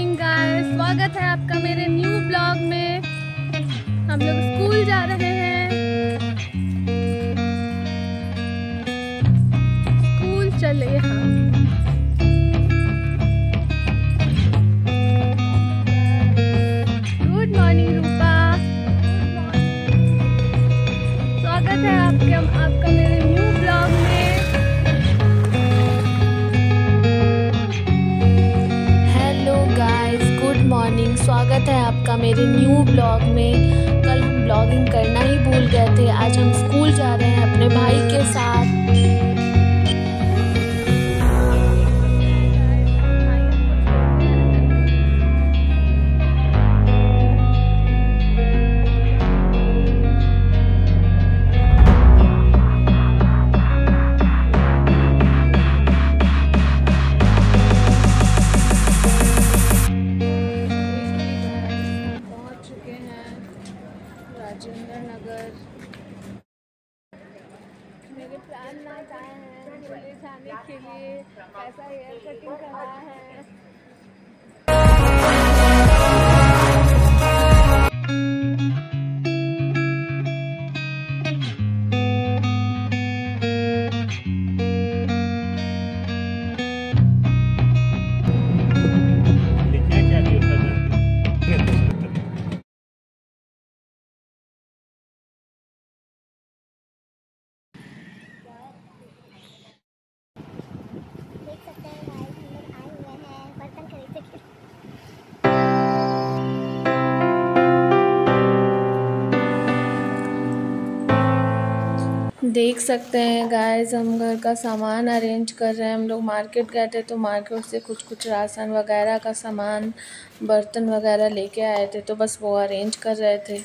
Morning guys, स्वागत है आपका मेरे न्यू ब्लॉग में। हम लोग स्कूल जा रहे हैं। स्कूल चले हम। गुड मॉर्निंग रूपा, स्वागत है आपका मेरे न्यू ब्लॉग में। मॉर्निंग, स्वागत है आपका मेरे न्यू ब्लॉग में। कल हम ब्लॉगिंग करना ही भूल गए थे। आज हम स्कूल जा रहे हैं अपने भाई के साथ। राजेंद्र नगर मेरे प्लान नाच आए हैं झूले जाने के लिए। कैसा हेयर कटिंग करा है। देख सकते हैं गाइस, हम घर का सामान अरेंज कर रहे हैं। हम लोग मार्केट गए थे तो मार्केट से कुछ राशन वगैरह का सामान, बर्तन वगैरह लेके आए थे, तो बस वो अरेंज कर रहे थे।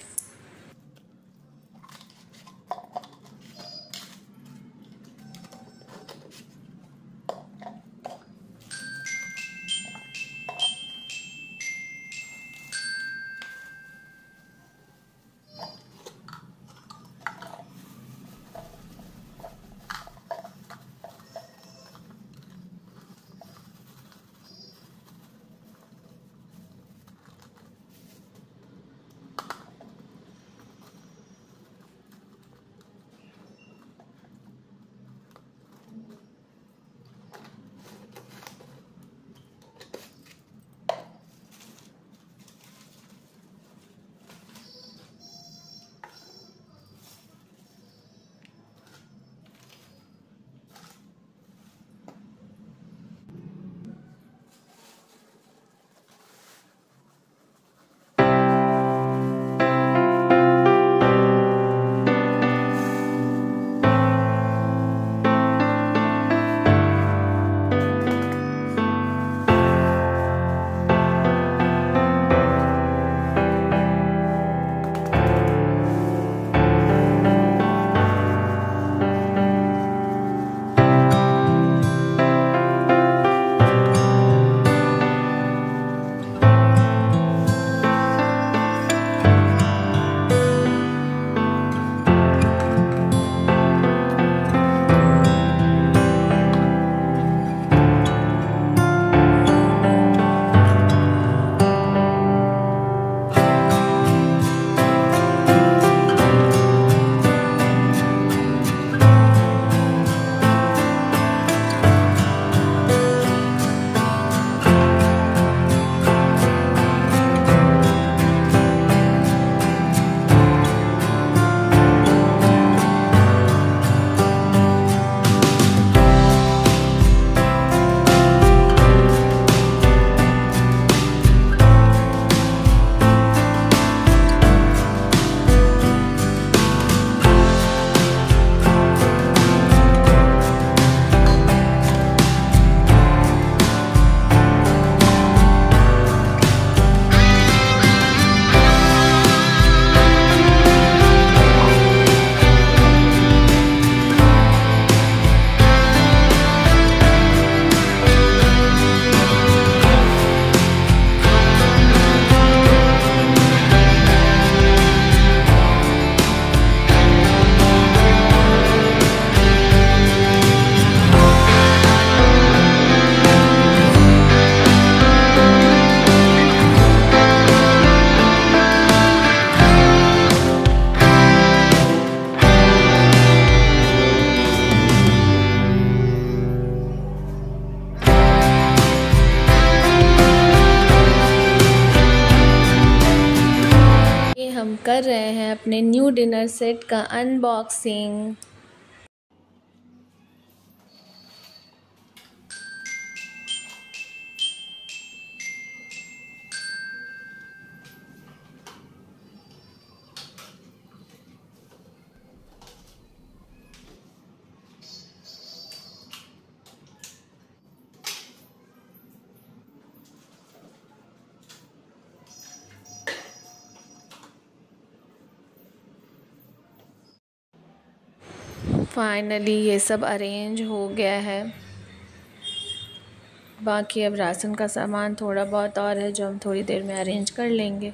अपने न्यू डिनर सेट का अनबॉक्सिंग। फाइनली ये सब अरेंज हो गया है। बाकी अब राशन का सामान थोड़ा बहुत और है जो हम थोड़ी देर में अरेंज कर लेंगे।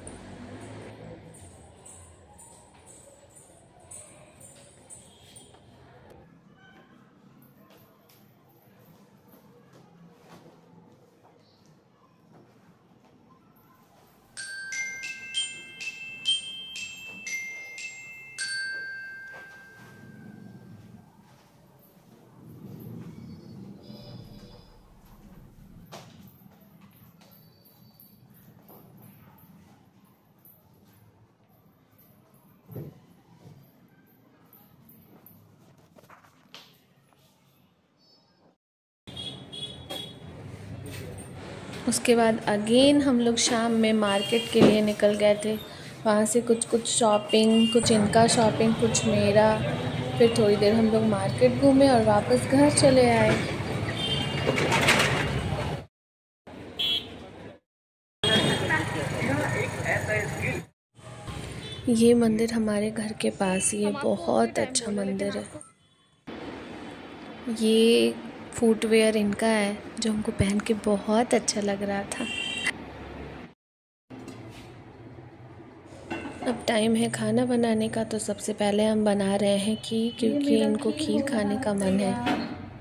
उसके बाद अगेन हम लोग शाम में मार्केट के लिए निकल गए थे। वहाँ से कुछ शॉपिंग, कुछ इनका शॉपिंग, कुछ मेरा। फिर थोड़ी देर हम लोग मार्केट घूमे और वापस घर चले आए। ये मंदिर हमारे घर के पास ही है, बहुत अच्छा मंदिर है। ये फुटवेयर इनका है जो हमको पहन के बहुत अच्छा लग रहा था। अब टाइम है खाना बनाने का, तो सबसे पहले हम बना रहे हैं खीर, क्योंकि इनको खीर खाने का मन है।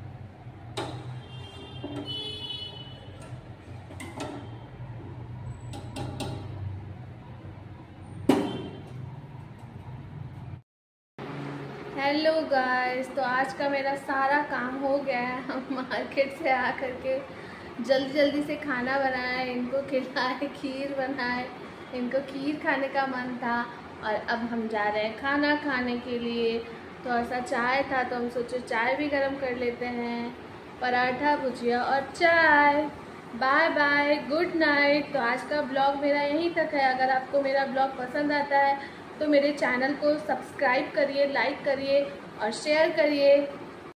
हेलो गाइस, तो आज का मेरा सारा काम हो गया है। हम मार्केट से आकर के जल्दी से खाना बनाए, इनको खिलाए, खीर बनाए। इनको खीर खाने का मन था और अब हम जा रहे हैं खाना खाने के लिए। थोड़ा सा चाय था तो हम सोचे चाय भी गर्म कर लेते हैं। पराठा, भुजिया और चाय। Bye bye, good night. तो आज का ब्लॉग मेरा यहीं तक है। अगर आपको मेरा ब्लॉग पसंद आता है तो मेरे चैनल को सब्सक्राइब करिए, लाइक करिए और शेयर करिए।